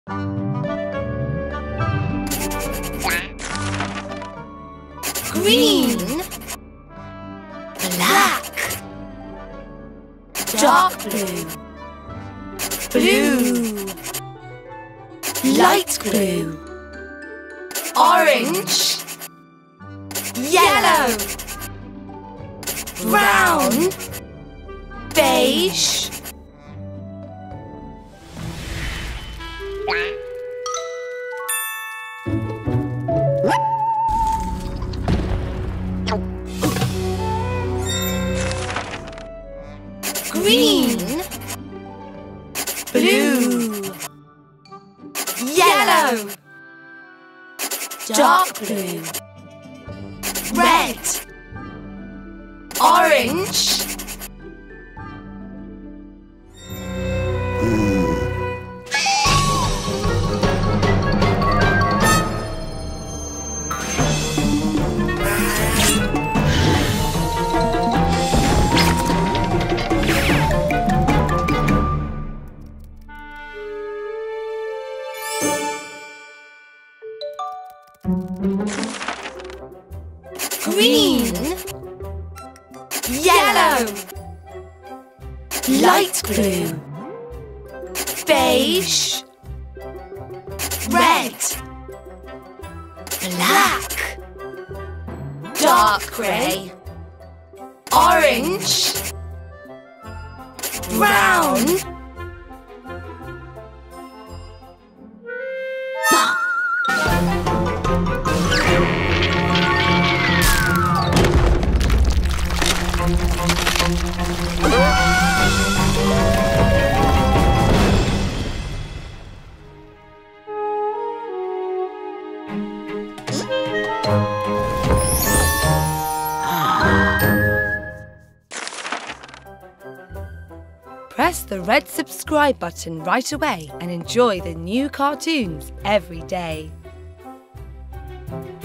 Green, black, dark blue, blue, light blue, orange, yellow, brown, beige, green, blue, yellow, dark blue, red, orange, green, yellow, light blue, beige, red, black, dark grey, orange, brown, Press the red subscribe button right away and enjoy the new cartoons every day.